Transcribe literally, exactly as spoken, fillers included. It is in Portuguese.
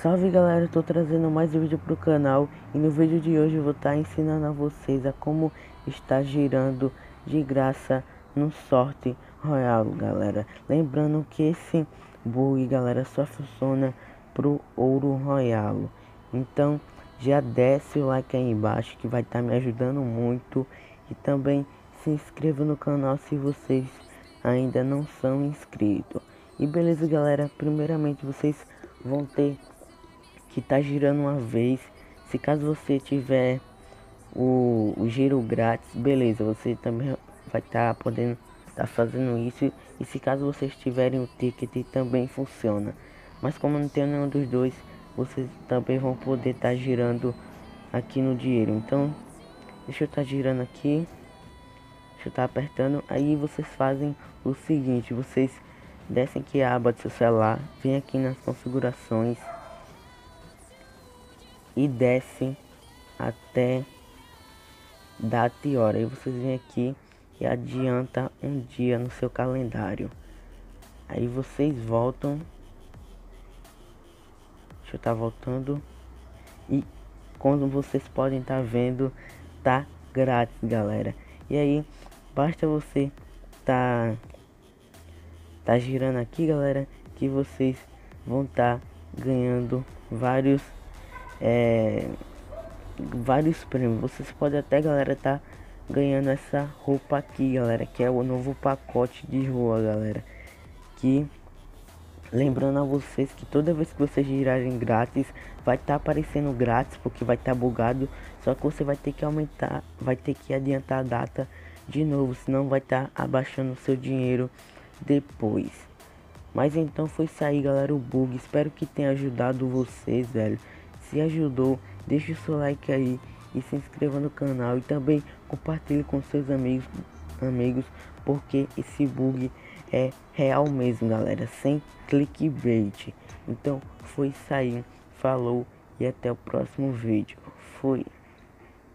Salve galera, eu tô trazendo mais um vídeo pro canal e no vídeo de hoje eu vou estar tá ensinando a vocês a como estar girando de graça no Sorte Royal, galera. Lembrando que esse bug, galera, só funciona pro Ouro Royal. Então já desce o like aí embaixo que vai estar tá me ajudando muito, e também se inscreva no canal se vocês ainda não são inscritos. E beleza, galera, primeiramente vocês vão ter que tá girando uma vez. Se caso você tiver o, o giro grátis, beleza, você também vai estar tá podendo estar tá fazendo isso. E se caso vocês tiverem o ticket, também funciona. Mas como não tem nenhum dos dois, vocês também vão poder estar tá girando aqui no dinheiro. Então deixa eu estar tá girando aqui, deixa eu estar tá apertando. Aí vocês fazem o seguinte: vocês descem aqui a aba do seu celular, vem aqui nas configurações e desce até data e hora. Aí vocês vêm aqui e adianta um dia no seu calendário. Aí vocês voltam, deixa eu estar tá voltando, e como vocês podem estar tá vendo, tá grátis, galera. E aí basta você tá tá girando aqui, galera, que vocês vão estar tá ganhando vários é, vários prêmios. Vocês podem até, galera, tá ganhando essa roupa aqui, galera, que é o novo pacote de rua, galera. Que lembrando a vocês que toda vez que vocês girarem grátis, vai estar tá aparecendo grátis, porque vai estar tá bugado. Só que você vai ter que aumentar, vai ter que adiantar a data de novo, senão vai estar tá abaixando o seu dinheiro depois. Mas então foi isso aí, galera, o bug. Espero que tenha ajudado vocês, velho. Se ajudou, deixe o seu like aí e se inscreva no canal. E também compartilhe com seus amigos, amigos porque esse bug é real mesmo, galera, sem clickbait. Então foi isso aí, falou e até o próximo vídeo. Fui.